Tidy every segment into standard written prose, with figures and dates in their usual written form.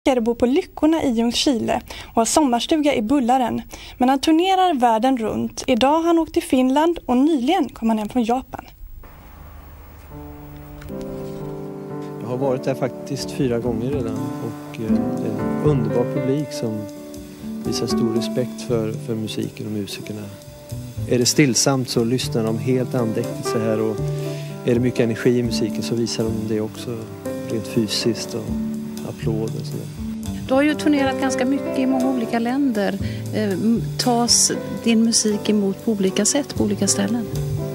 bor på Lyckorna i Ljungskile och har sommarstuga i Bullaren. Men han turnerar världen runt. Idag har han åkt till Finland och nyligen kom han hem från Japan. Jag har varit där faktiskt 4 gånger redan och det är en underbar publik som visar stor respekt för musiken och musikerna. Är det stillsamt så lyssnar de helt andäktigt så här, och är det mycket energi i musiken så visar de det också rent fysiskt och applåder och sådär. Du har ju turnerat ganska mycket i många olika länder. Tas din musik emot på olika sätt på olika ställen?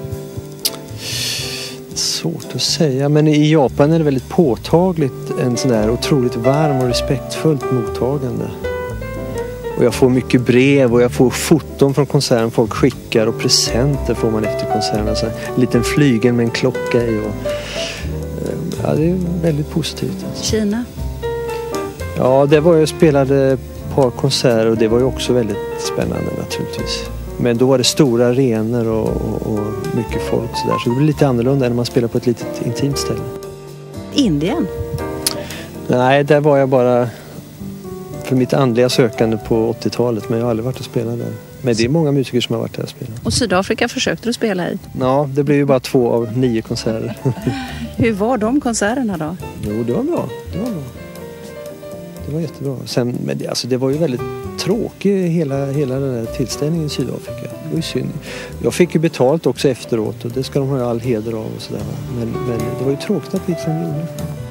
Svårt att säga, men i Japan är det väldigt påtagligt en sån där otroligt varm och respektfullt mottagande. Och jag får mycket brev och jag får foton från konserten, folk skickar, och presenter får man efter konserten. Alltså, en liten flygen med en klocka i. Och, ja, det är väldigt positivt. Alltså. Kina? Ja, det var jag spelade ett par konserter och det var ju också väldigt spännande naturligtvis. Men då var det stora arenor och mycket folk så där. Så det blir lite annorlunda än när man spelar på ett litet intimt ställe. Indien? Nej, där var jag bara för mitt andliga sökande på 80-talet, men jag har aldrig varit och spelat där. Men det är många musiker som har varit där och spelat. Och Sydafrika försökte du spela i? Ja, det blev ju bara 2 av 9 konserter. Hur var de konserterna då? Jo, det var bra. Det var jättebra. Sen, men det var ju väldigt tråkigt hela den där tillställningen i Sydafrika. Det var ju synd. Jag fick ju betalt också efteråt och det ska de ha all heder av och sådär. Men det var ju tråkigt att det gick som det gjorde.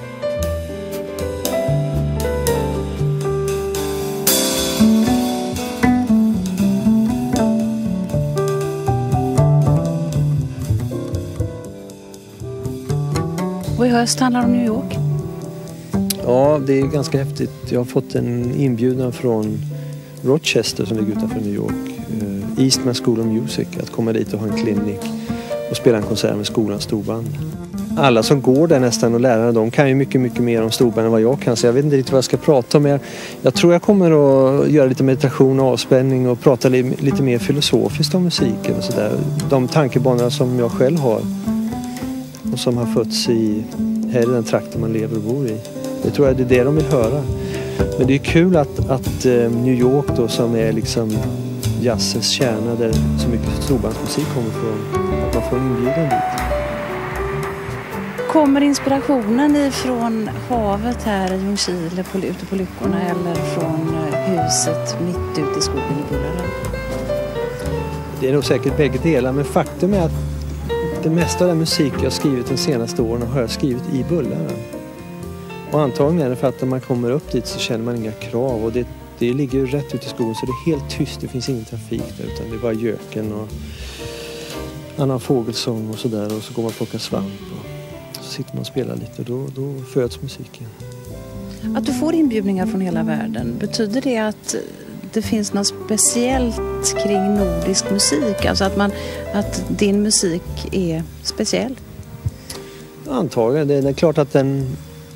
Och i höst handlar det om New York? Ja, det är ganska häftigt. Jag har fått en inbjudan från Rochester som ligger utanför New York. Eastman School of Music. Att komma dit och ha en klinik och spela en konsert med skolans storband. Alla som går där nästan och lärarna, de kan ju mycket, mycket mer om storband än vad jag kan. Så jag vet inte riktigt vad jag ska prata om. Jag tror jag kommer att göra lite meditation och avspänning och prata lite mer filosofiskt om musiken och sådär. De tankebanorna som jag själv har och som har fötts här i den trakten man lever och bor i. Jag tror att det är det de vill höra. Men det är kul att New York då, som är liksom jazzens kärna där så mycket storbandsmusik kommer från, att man får en inbjudan dit. Kommer inspirationen ifrån havet här i Ljungskile ute på Lyckorna eller från huset mitt ute i skogen i Bullaren? Det är nog säkert bägge delar, men faktum är att det mesta av den musik jag skrivit de senaste åren har jag skrivit i Bullaren. Och antagligen är det för att när man kommer upp dit så känner man inga krav. Och det ligger ju rätt ut i skogen så det är helt tyst. Det finns ingen trafik där utan det är bara göken och annan fågelsång och sådär. Och så går man och plockar svamp och så sitter man och spelar lite och då föds musiken. Att du får inbjudningar från hela världen, betyder det att det finns något speciellt kring nordisk musik? Alltså att din musik är speciell? Antagligen. Det är klart att den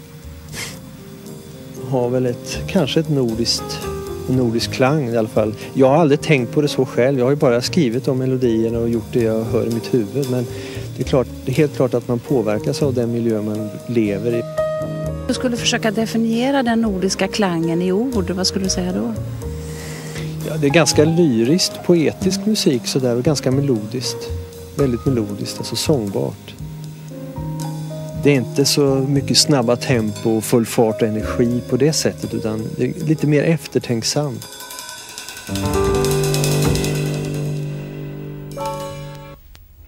har väl kanske ett nordisk klang i alla fall. Jag har aldrig tänkt på det så själv. Jag har ju bara skrivit om melodierna och gjort det jag hör i mitt huvud. Men det är helt klart att man påverkas av den miljö man lever i. Du skulle försöka definiera den nordiska klangen i ord. Vad skulle du säga då? Ja, det är ganska lyriskt, poetisk musik sådär och ganska melodiskt. Väldigt melodiskt, alltså sångbart. Det är inte så mycket snabba tempo, full fart och energi på det sättet utan det är lite mer eftertänksamt.